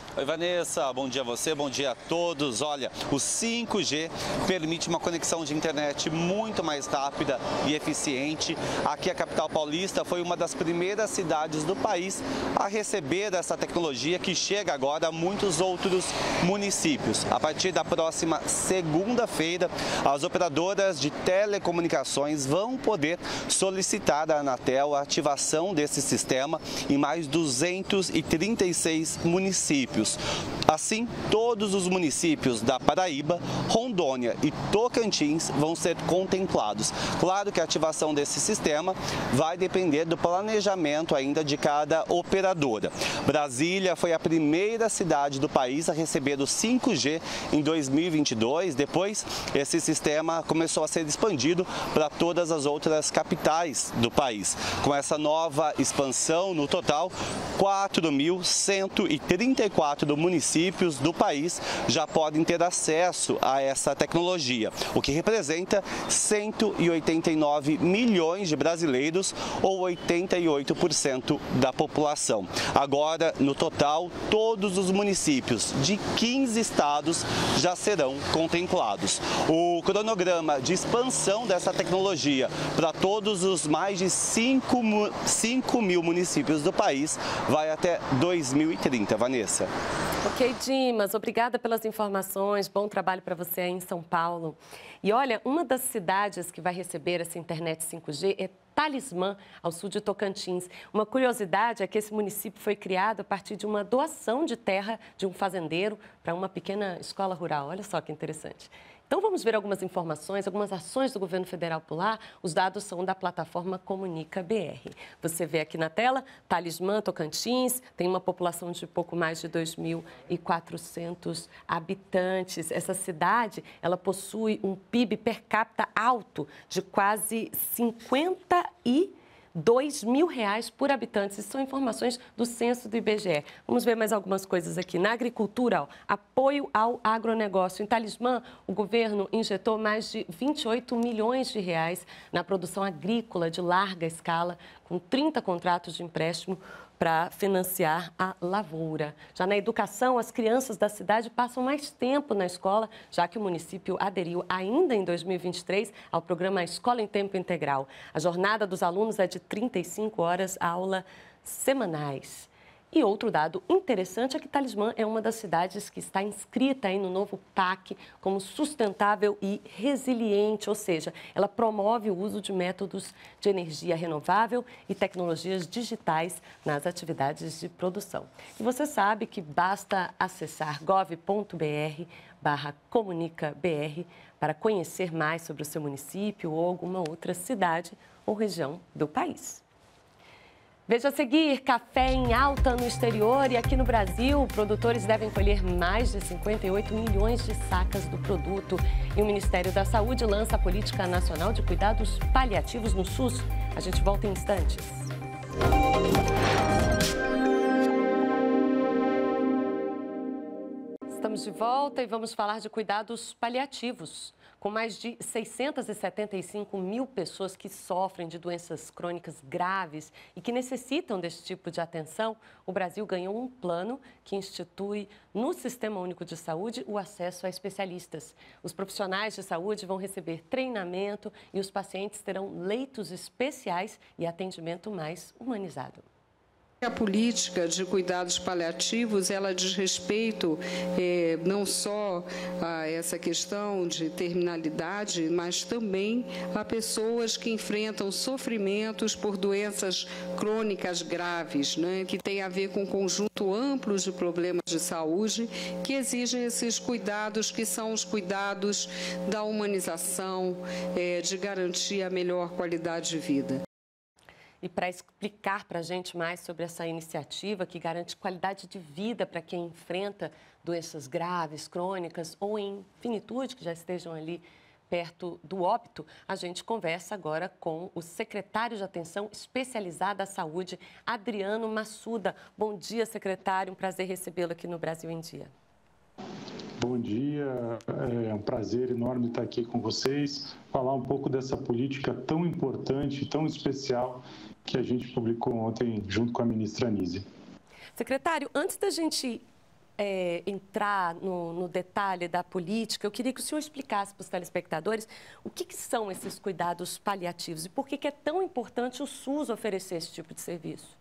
Oi, Vanessa, bom dia a você, bom dia a todos. Olha, o cinco G permite uma conexão de internet muito mais rápida e eficiente. Aqui a capital paulista foi uma das primeiras cidades do país a receber essa tecnologia que chega agora a muitos outros municípios. A partir da próxima segunda-feira, as operadoras de telecomunicações vão poder solicitar à Anatel a ativação desse sistema em mais duzentos e trinta e seis municípios. Assim, todos os municípios da Paraíba, Rondônia e Tocantins vão ser contemplados. Claro que a ativação desse sistema vai depender do planejamento ainda de cada operadora. Brasília foi a primeira cidade do país a receber o cinco G em dois mil e vinte e dois. Depois, esse sistema começou a ser expandido para todas as outras capitais do país. Com essa nova expansão, no total, quatro mil cento e trinta e quatro municípios do país já podem ter acesso a essa tecnologia, o que representa cento e oitenta e nove milhões de brasileiros, ou oitenta e oito por cento da população. Agora, no total, todos os municípios de quinze estados já serão contemplados. O cronograma de expansão dessa tecnologia para todos os mais de cinco mil municípios do país vai até dois mil e trinta, Vanessa. Ok, Dimas, obrigada pelas informações, bom trabalho para você aí em São Paulo. E olha, uma das cidades que vai receber essa internet cinco G é Talismã, ao sul de Tocantins. Uma curiosidade é que esse município foi criado a partir de uma doação de terra de um fazendeiro para uma pequena escola rural. Olha só que interessante. Então, vamos ver algumas informações, algumas ações do governo federal por lá. Os dados são da plataforma Comunica B R. Você vê aqui na tela, Talismã, Tocantins, tem uma população de pouco mais de dois mil e quatrocentos habitantes. Essa cidade, ela possui um P I B per capita alto de quase cinquenta e dois mil reais por habitante. Isso são informações do censo do I B G E. Vamos ver mais algumas coisas aqui. Na agricultura, ó, apoio ao agronegócio. Em Talismã, o governo injetou mais de vinte e oito milhões de reais na produção agrícola de larga escala, com trinta contratos de empréstimo para financiar a lavoura. Já na educação, as crianças da cidade passam mais tempo na escola, já que o município aderiu ainda em dois mil e vinte e três ao programa Escola em Tempo Integral. A jornada dos alunos é de trinta e cinco horas, aula semanais. E outro dado interessante é que Talismã é uma das cidades que está inscrita aí no novo P A C como sustentável e resiliente, ou seja, ela promove o uso de métodos de energia renovável e tecnologias digitais nas atividades de produção. E você sabe que basta acessar gov ponto br barra comunica br para conhecer mais sobre o seu município ou alguma outra cidade ou região do país. Veja a seguir, café em alta no exterior e aqui no Brasil, produtores devem colher mais de cinquenta e oito milhões de sacas do produto. E o Ministério da Saúde lança a Política Nacional de Cuidados Paliativos no SUS. A gente volta em instantes. Estamos de volta e vamos falar de cuidados paliativos. Com mais de seiscentas e setenta e cinco mil pessoas que sofrem de doenças crônicas graves e que necessitam desse tipo de atenção, o Brasil ganhou um plano que institui no Sistema Único de Saúde o acesso a especialistas. Os profissionais de saúde vão receber treinamento e os pacientes terão leitos especiais e atendimento mais humanizado. A política de cuidados paliativos, ela diz respeito eh, não só a essa questão de terminalidade, mas também a pessoas que enfrentam sofrimentos por doenças crônicas graves, né, que tem a ver com um conjunto amplo de problemas de saúde que exigem esses cuidados, que são os cuidados da humanização, eh, de garantir a melhor qualidade de vida. E para explicar para a gente mais sobre essa iniciativa que garante qualidade de vida para quem enfrenta doenças graves, crônicas ou em finitude, que já estejam ali perto do óbito, a gente conversa agora com o secretário de Atenção Especializada à Saúde, Adriano Massuda. Bom dia, secretário. Um prazer recebê-lo aqui no Brasil em Dia. Bom dia, é um prazer enorme estar aqui com vocês, falar um pouco dessa política tão importante, tão especial que a gente publicou ontem junto com a ministra Anísia. Secretário, antes da gente é, entrar no, no detalhe da política, eu queria que o senhor explicasse para os telespectadores o que, que são esses cuidados paliativos e por que, que é tão importante o SUS oferecer esse tipo de serviço.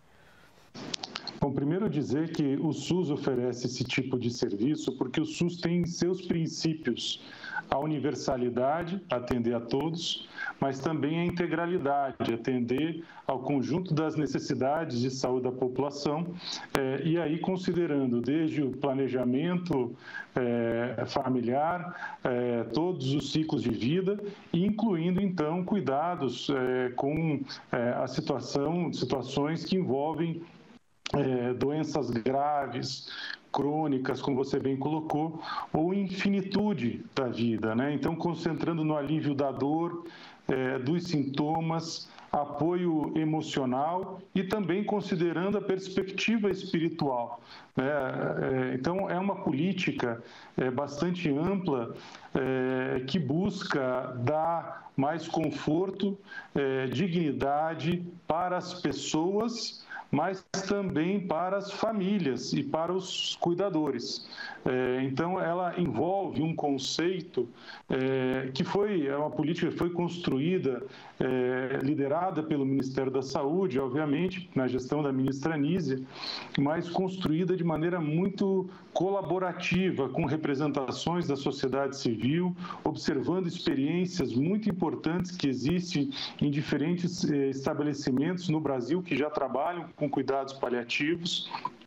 Bom, primeiro dizer que o SUS oferece esse tipo de serviço porque o SUS tem em seus princípios a universalidade, atender a todos, mas também a integralidade, atender ao conjunto das necessidades de saúde da população, eh, e aí considerando desde o planejamento eh, familiar, eh, todos os ciclos de vida, e incluindo então cuidados eh, com eh, a situação, situações que envolvem É, doenças graves, crônicas, como você bem colocou, ou infinitude da vida, né? Então, concentrando no alívio da dor, é, dos sintomas, apoio emocional e também considerando a perspectiva espiritual, né? É, então, é uma política é, bastante ampla é, que busca dar mais conforto, é, dignidade para as pessoas, mas também para as famílias e para os cuidadores. É, então, ela envolve um conceito é, que foi, é uma política que foi construída, é, liderada pelo Ministério da Saúde, obviamente, na gestão da ministra Anísia, mas construída de maneira muito colaborativa, com representações da sociedade civil, observando experiências muito importantes que existem em diferentes eh, estabelecimentos no Brasil que já trabalham com cuidados paliativos.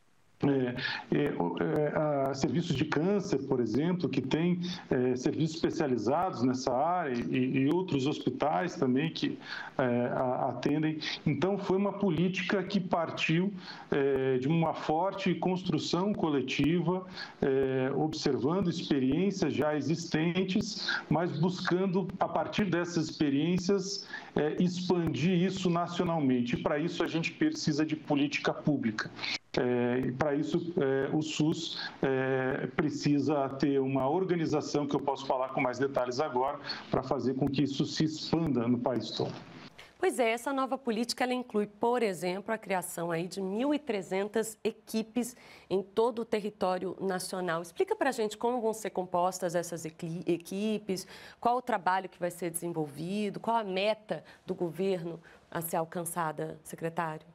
É, é, é, a serviços de câncer, por exemplo, que tem é, serviços especializados nessa área e, e outros hospitais também que é, a, atendem. Então, foi uma política que partiu é, de uma forte construção coletiva, é, observando experiências já existentes, mas buscando, a partir dessas experiências, é, expandir isso nacionalmente. E, para isso, a gente precisa de política pública. É, para isso, é, o SUS é, precisa ter uma organização, que eu posso falar com mais detalhes agora, para fazer com que isso se expanda no país todo. Pois é, essa nova política ela inclui, por exemplo, a criação aí de mil e trezentas equipes em todo o território nacional. Explica para a gente como vão ser compostas essas equipes, qual o trabalho que vai ser desenvolvido, qual a meta do governo a ser alcançada, secretário?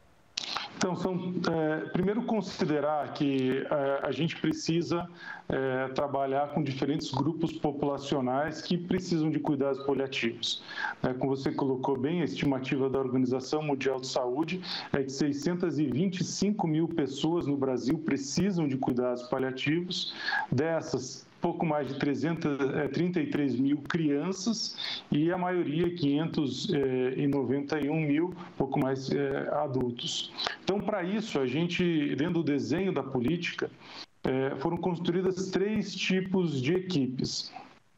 Então, são, é, primeiro considerar que é, a gente precisa é, trabalhar com diferentes grupos populacionais que precisam de cuidados paliativos. É, como você colocou bem, a estimativa da Organização Mundial de Saúde é que seiscentas e vinte e cinco mil pessoas no Brasil precisam de cuidados paliativos. Dessas, pouco mais de trezentos, trinta e três mil crianças e a maioria, quinhentos e noventa e um mil, pouco mais é, adultos. Então, para isso, a gente, dentro do desenho da política, é, foram construídas três tipos de equipes.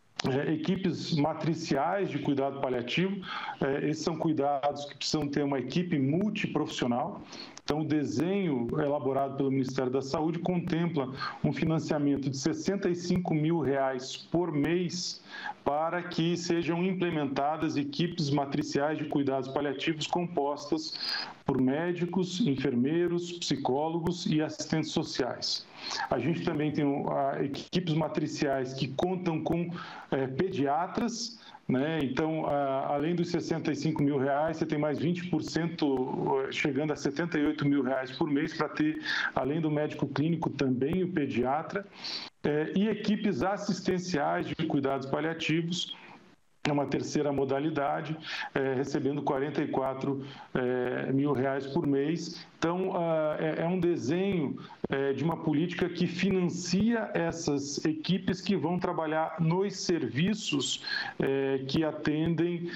É, equipes matriciais de cuidado paliativo, é, esses são cuidados que precisam ter uma equipe multiprofissional. Então, o desenho elaborado pelo Ministério da Saúde contempla um financiamento de sessenta e cinco mil reais por mês para que sejam implementadas equipes matriciais de cuidados paliativos compostas por médicos, enfermeiros, psicólogos e assistentes sociais. A gente também tem uh, equipes matriciais que contam com uh, pediatras, né? Então, a, além dos sessenta e cinco mil reais, você tem mais vinte por cento, chegando a setenta e oito mil reais por mês, para ter, além do médico clínico, também o pediatra, é, e equipes assistenciais de cuidados paliativos, é uma terceira modalidade, é, recebendo quarenta e quatro é, mil reais por mês. Então, uh, é, é um desenho é, de uma política que financia essas equipes que vão trabalhar nos serviços é, que atendem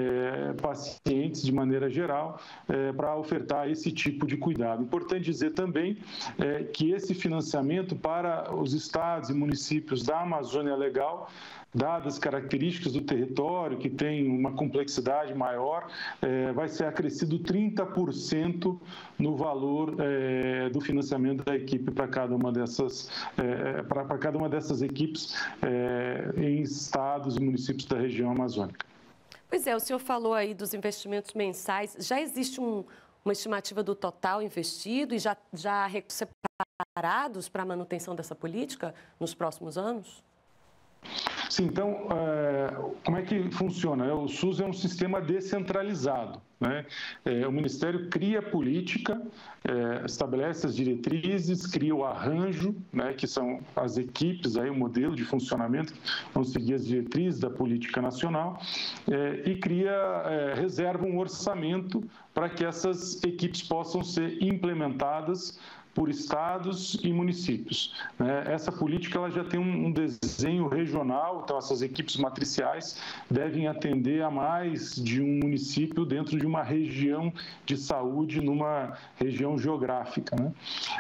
é, pacientes de maneira geral, é, para ofertar esse tipo de cuidado. Importante dizer também é, que esse financiamento para os estados e municípios da Amazônia Legal, dadas as características do território, que tem uma complexidade maior, é, vai ser acrescido trinta por cento no valor é, do financiamento da equipe para cada uma dessas, é, para cada uma dessas equipes é, em estados e municípios da região amazônica. Pois é, o senhor falou aí dos investimentos mensais. Já existe um, uma estimativa do total investido e já, já separado preparados para a manutenção dessa política nos próximos anos? Sim, então, é, como é que funciona? O SUS é um sistema descentralizado, né? É, o Ministério cria a política, é, estabelece as diretrizes, cria o arranjo, né, que são as equipes, aí, o modelo de funcionamento, que vão seguir as diretrizes da política nacional, é, e cria, é, reserva um orçamento para que essas equipes possam ser implementadas por estados e municípios. Essa política ela já tem um desenho regional, então essas equipes matriciais devem atender a mais de um município dentro de uma região de saúde, numa região geográfica, né?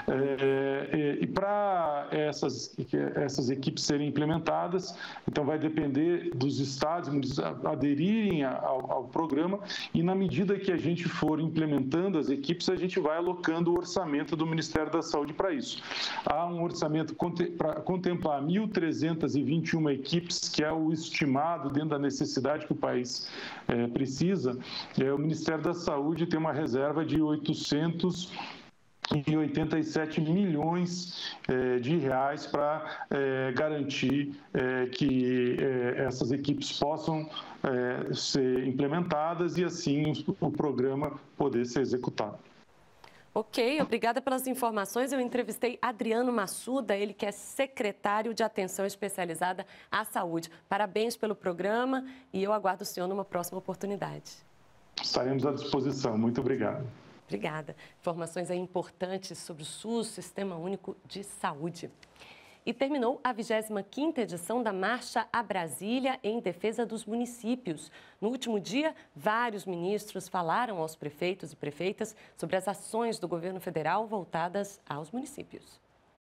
É, e para essas, essas equipes serem implementadas, então vai depender dos estados e municípios aderirem ao, ao programa, e na medida que a gente for implementando as equipes, a gente vai alocando o orçamento do Ministério da Saúde para isso. Há um orçamento para contemplar mil trezentas e vinte e uma equipes, que é o estimado dentro da necessidade que o país é, precisa. É, o Ministério da Saúde tem uma reserva de oitocentos e oitenta e sete milhões eh, de reais para eh, garantir eh, que eh, essas equipes possam eh, ser implementadas e assim o, o programa poder ser executado. Ok, obrigada pelas informações. Eu entrevistei Adriano Massuda, ele que é secretário de Atenção Especializada à Saúde. Parabéns pelo programa e eu aguardo o senhor numa próxima oportunidade. Estaremos à disposição. Muito obrigado. Obrigada. Informações aí importantes sobre o SUS, Sistema Único de Saúde. E terminou a vigésima quinta edição da Marcha a Brasília em defesa dos municípios. No último dia, vários ministros falaram aos prefeitos e prefeitas sobre as ações do governo federal voltadas aos municípios.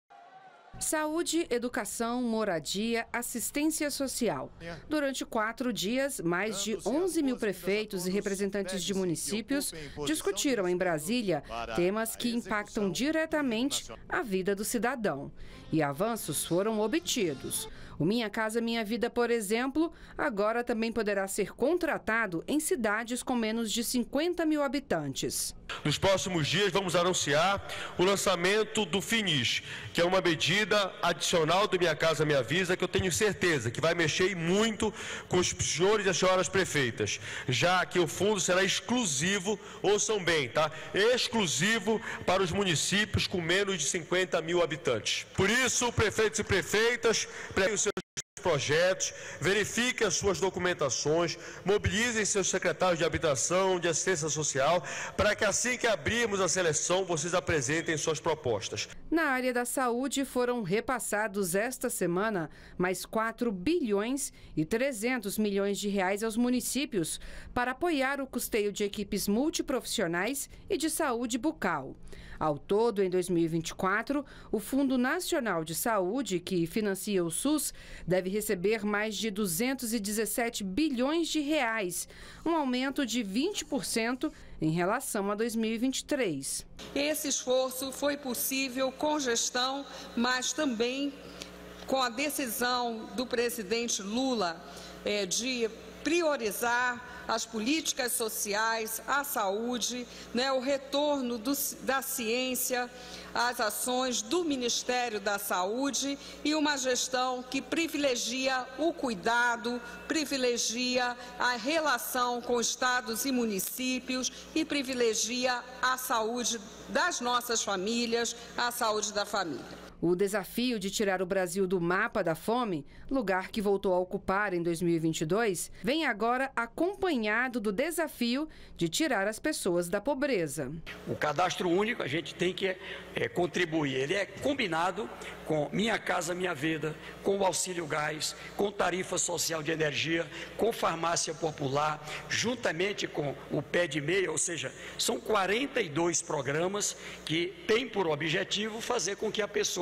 Saúde, educação, moradia, assistência social. Durante quatro dias, mais de onze mil prefeitos e representantes de municípios discutiram em Brasília temas que impactam diretamente a vida do cidadão. E avanços foram obtidos. O Minha Casa Minha Vida, por exemplo, agora também poderá ser contratado em cidades com menos de cinquenta mil habitantes. Nos próximos dias vamos anunciar o lançamento do Finis, que é uma medida adicional do Minha Casa Minha Vida, que eu tenho certeza que vai mexer muito com os senhores e as senhoras prefeitas, já que o fundo será exclusivo, ouçam bem, tá? Exclusivo para os municípios com menos de cinquenta mil habitantes. Por isso, prefeitos e prefeitas, preparem os seus projetos, verifiquem as suas documentações, mobilizem seus secretários de habitação, de assistência social, para que assim que abrirmos a seleção, vocês apresentem suas propostas. Na área da saúde, foram repassados esta semana mais quatro bilhões e trezentos milhões de reais aos municípios para apoiar o custeio de equipes multiprofissionais e de saúde bucal. Ao todo, em dois mil e vinte e quatro, o Fundo Nacional de Saúde, que financia o SUS, deve receber mais de duzentos e dezessete bilhões de reais, um aumento de vinte por cento em relação a dois mil e vinte e três. Esse esforço foi possível com gestão, mas também com a decisão do presidente Lula é, de priorizar as políticas sociais, a saúde, né, o retorno do, da ciência, as ações do Ministério da Saúde e uma gestão que privilegia o cuidado, privilegia a relação com estados e municípios e privilegia a saúde das nossas famílias, a saúde da família. O desafio de tirar o Brasil do mapa da fome, lugar que voltou a ocupar em dois mil e vinte e dois, vem agora acompanhado do desafio de tirar as pessoas da pobreza. O cadastro único a gente tem que é, contribuir, ele é combinado com Minha Casa Minha Vida, com o auxílio gás, com tarifa social de energia, com farmácia popular, juntamente com o pé de meia, ou seja, são quarenta e dois programas que têm por objetivo fazer com que a pessoa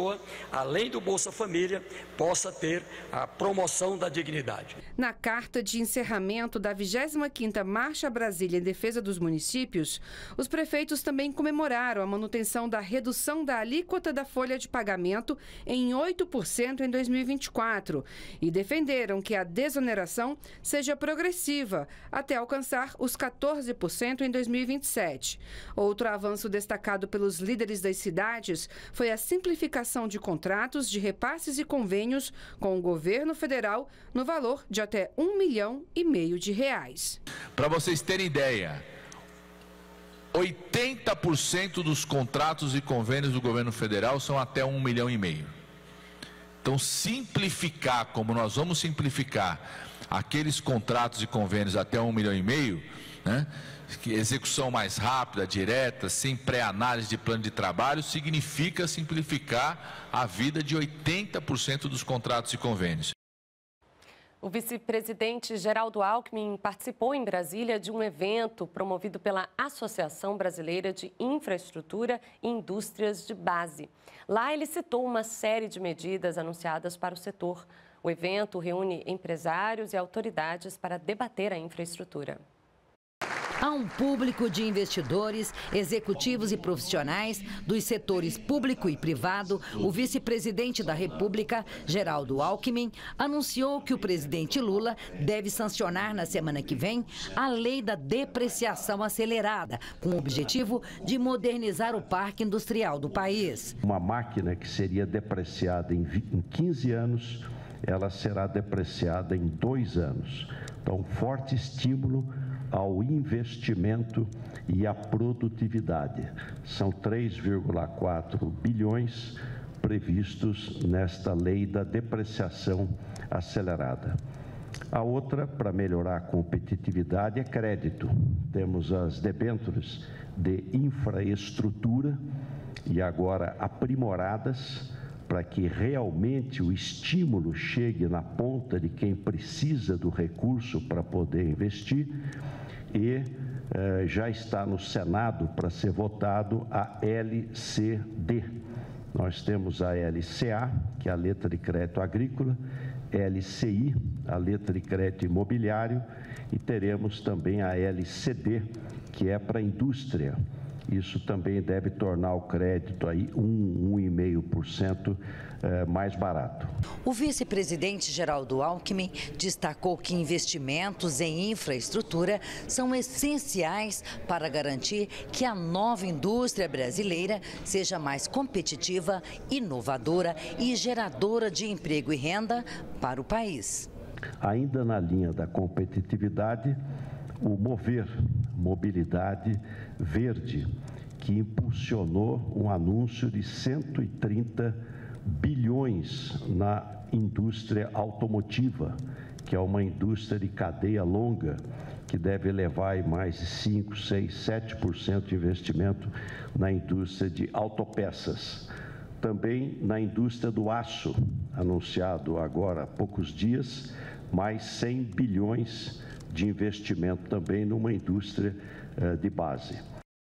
pessoa, além do Bolsa Família, possa ter a promoção da dignidade. Na carta de encerramento da vigésima quinta Marcha Brasília em defesa dos municípios, os prefeitos também comemoraram a manutenção da redução da alíquota da folha de pagamento em oito por cento em dois mil e vinte e quatro e defenderam que a desoneração seja progressiva até alcançar os quatorze por cento em dois mil e vinte e sete. Outro avanço destacado pelos líderes das cidades foi a simplificação de contratos de repasses e convênios com o governo federal no valor de até um milhão e meio de reais. Para vocês terem ideia, oitenta por cento dos contratos e convênios do governo federal são até um milhão e meio. Então, simplificar, como nós vamos simplificar aqueles contratos e convênios até um milhão e meio, né? Execução mais rápida, direta, sem pré-análise de plano de trabalho, significa simplificar a vida de oitenta por cento dos contratos e convênios. O vice-presidente Geraldo Alckmin participou em Brasília de um evento promovido pela Associação Brasileira de Infraestrutura e Indústrias de Base. Lá ele citou uma série de medidas anunciadas para o setor. O evento reúne empresários e autoridades para debater a infraestrutura. Há um público de investidores, executivos e profissionais dos setores público e privado. O vice-presidente da República, Geraldo Alckmin, anunciou que o presidente Lula deve sancionar na semana que vem a lei da depreciação acelerada, com o objetivo de modernizar o parque industrial do país. Uma máquina que seria depreciada em quinze anos, ela será depreciada em dois anos. Então, forte estímulo ao investimento e à produtividade. São três vírgula quatro bilhões previstos nesta lei da depreciação acelerada. A outra, para melhorar a competitividade, é crédito. Temos as debêntures de infraestrutura e agora aprimoradas para que realmente o estímulo chegue na ponta de quem precisa do recurso para poder investir. E eh, já está no Senado para ser votado a L C D. Nós temos a L C A, que é a letra de crédito agrícola, L C I, a letra de crédito imobiliário, e teremos também a L C D, que é para a indústria. Isso também deve tornar o crédito aí um, um vírgula cinco por cento eh, mais barato. O vice-presidente Geraldo Alckmin destacou que investimentos em infraestrutura são essenciais para garantir que a nova indústria brasileira seja mais competitiva, inovadora e geradora de emprego e renda para o país. Ainda na linha da competitividade, o Mover, Mobilidade Verde, que impulsionou um anúncio de cento e trinta bilhões na indústria automotiva, que é uma indústria de cadeia longa, que deve levar mais de cinco, seis, sete por cento de investimento na indústria de autopeças. Também na indústria do aço, anunciado agora há poucos dias, mais cem bilhões de investimento também numa indústria uh, de base.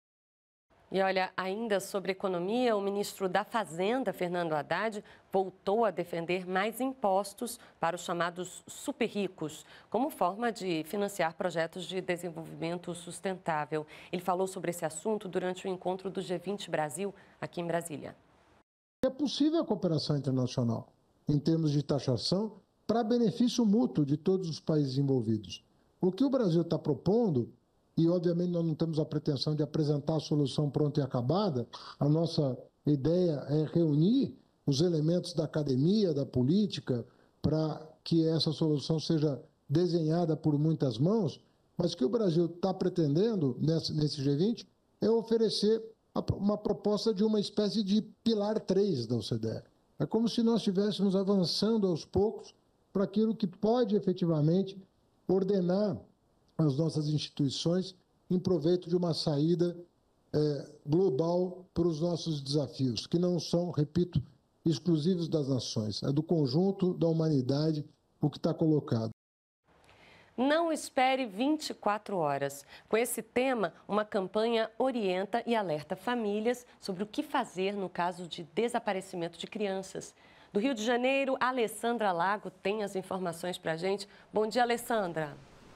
E olha, ainda sobre economia, o ministro da Fazenda, Fernando Haddad, voltou a defender mais impostos para os chamados super ricos, como forma de financiar projetos de desenvolvimento sustentável. Ele falou sobre esse assunto durante o encontro do G vinte Brasil, aqui em Brasília. É possível a cooperação internacional, em termos de taxação, para benefício mútuo de todos os países envolvidos. O que o Brasil está propondo, e obviamente nós não temos a pretensão de apresentar a solução pronta e acabada, a nossa ideia é reunir os elementos da academia, da política, para que essa solução seja desenhada por muitas mãos, mas o que o Brasil está pretendendo nesse, nesse G vinte é oferecer uma proposta de uma espécie de pilar três da O C D E. É como se nós estivéssemos avançando aos poucos para aquilo que pode efetivamente ordenar as nossas instituições em proveito de uma saída é, global para os nossos desafios, que não são, repito, exclusivos das nações, é do conjunto da humanidade o que está colocado. Não espere vinte e quatro horas. Com esse tema, uma campanha orienta e alerta famílias sobre o que fazer no caso de desaparecimento de crianças. Do Rio de Janeiro, a Alessandra Lago tem as informações para a gente. Bom dia, Alessandra.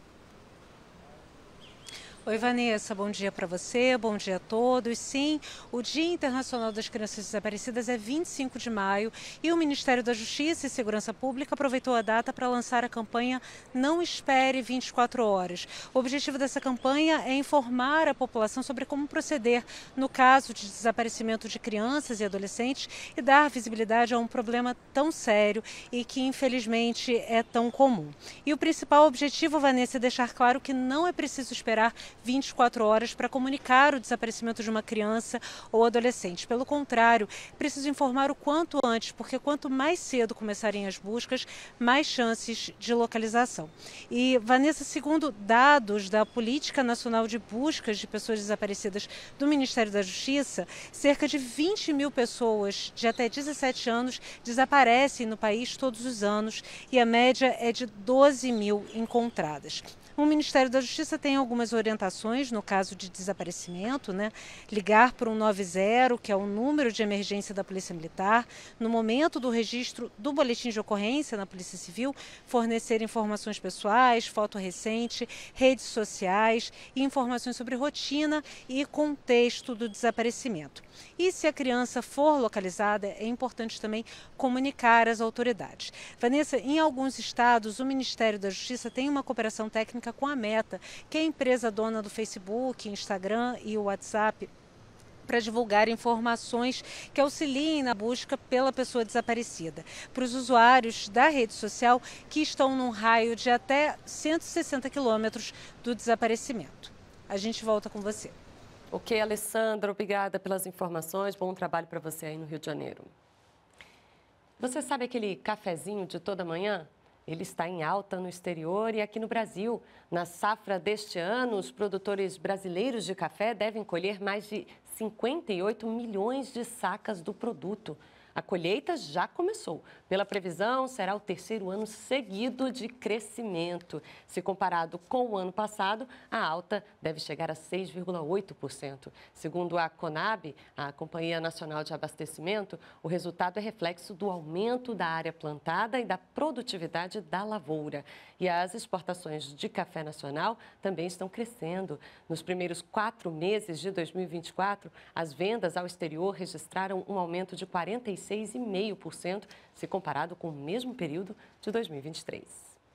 Oi, Vanessa, bom dia para você, bom dia a todos. Sim, o Dia Internacional das Crianças Desaparecidas é vinte e cinco de maio e o Ministério da Justiça e Segurança Pública aproveitou a data para lançar a campanha Não Espere vinte e quatro horas. O objetivo dessa campanha é informar a população sobre como proceder no caso de desaparecimento de crianças e adolescentes e dar visibilidade a um problema tão sério e que, infelizmente, é tão comum. E o principal objetivo, Vanessa, é deixar claro que não é preciso esperar vinte e quatro horas para comunicar o desaparecimento de uma criança ou adolescente. Pelo contrário, preciso informar o quanto antes, porque quanto mais cedo começarem as buscas, mais chances de localização. E, Vanessa, segundo dados da Política Nacional de Buscas de Pessoas Desaparecidas do Ministério da Justiça, cerca de vinte mil pessoas de até dezessete anos desaparecem no país todos os anos e a média é de doze mil encontradas. O Ministério da Justiça tem algumas orientações no caso de desaparecimento, né? Ligar para o nove zero, que é o número de emergência da Polícia Militar, no momento do registro do boletim de ocorrência na Polícia Civil, fornecer informações pessoais, foto recente, redes sociais e informações sobre rotina e contexto do desaparecimento. E se a criança for localizada, é importante também comunicar às autoridades. Vanessa, em alguns estados, o Ministério da Justiça tem uma cooperação técnica com a Meta, que é a empresa dona do Facebook, Instagram e o WhatsApp, para divulgar informações que auxiliem na busca pela pessoa desaparecida. Para os usuários da rede social que estão num raio de até cento e sessenta quilômetros do desaparecimento. A gente volta com você. Ok, Alessandra, obrigada pelas informações. Bom trabalho para você aí no Rio de Janeiro. Você sabe aquele cafezinho de toda manhã? Ele está em alta no exterior e aqui no Brasil. Na safra deste ano, os produtores brasileiros de café devem colher mais de cinquenta e oito milhões de sacas do produto. A colheita já começou. Pela previsão, será o terceiro ano seguido de crescimento. Se comparado com o ano passado, a alta deve chegar a seis vírgula oito por cento. Segundo a Conab, a Companhia Nacional de Abastecimento, o resultado é reflexo do aumento da área plantada e da produtividade da lavoura. E as exportações de café nacional também estão crescendo. Nos primeiros quatro meses de dois mil e vinte e quatro, as vendas ao exterior registraram um aumento de quarenta e seis vírgula cinco por cento se comparado com o mesmo período de dois mil e vinte e três.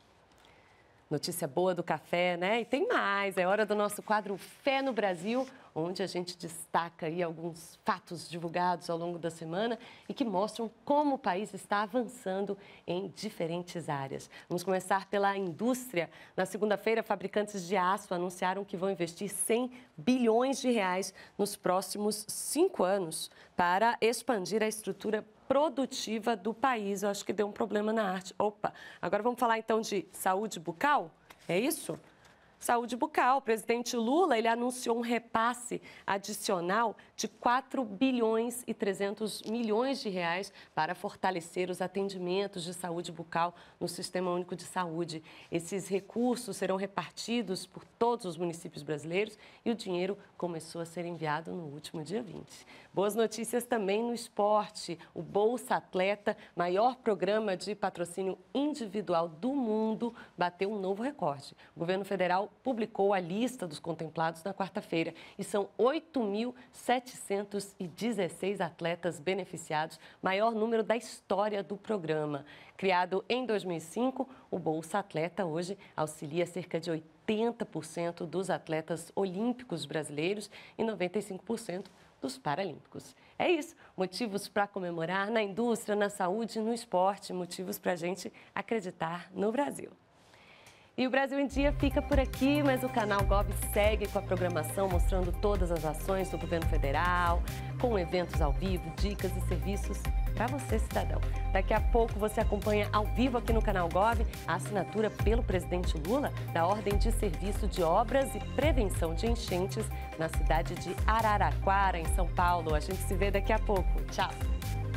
Notícia boa do café, né? E tem mais, é hora do nosso quadro Fé no Brasil, onde a gente destaca aí alguns fatos divulgados ao longo da semana e que mostram como o país está avançando em diferentes áreas. Vamos começar pela indústria. Na segunda-feira, fabricantes de aço anunciaram que vão investir cem bilhões de reais nos próximos cinco anos para expandir a estrutura produtiva do país. Eu acho que deu um problema na arte. Opa! Agora vamos falar então de saúde bucal? É isso? Saúde bucal. O presidente Lula, ele anunciou um repasse adicional de quatro bilhões e trezentos milhões de reais para fortalecer os atendimentos de saúde bucal no Sistema Único de Saúde. Esses recursos serão repartidos por todos os municípios brasileiros e o dinheiro começou a ser enviado no último dia vinte. Boas notícias também no esporte. O Bolsa Atleta, maior programa de patrocínio individual do mundo, bateu um novo recorde. O governo federal publicou a lista dos contemplados na quarta-feira e são oito mil setecentos e dezesseis atletas beneficiados, maior número da história do programa. Criado em dois mil e cinco, o Bolsa Atleta hoje auxilia cerca de oitenta por cento dos atletas olímpicos brasileiros e noventa e cinco por cento dos paralímpicos. É isso, motivos para comemorar na indústria, na saúde e no esporte, motivos para a gente acreditar no Brasil. E o Brasil em Dia fica por aqui, mas o canal Gov segue com a programação mostrando todas as ações do governo federal, com eventos ao vivo, dicas e serviços para você, cidadão. Daqui a pouco você acompanha ao vivo aqui no canal Gov a assinatura pelo presidente Lula da Ordem de Serviço de Obras e Prevenção de Enchentes na cidade de Araraquara, em São Paulo. A gente se vê daqui a pouco. Tchau!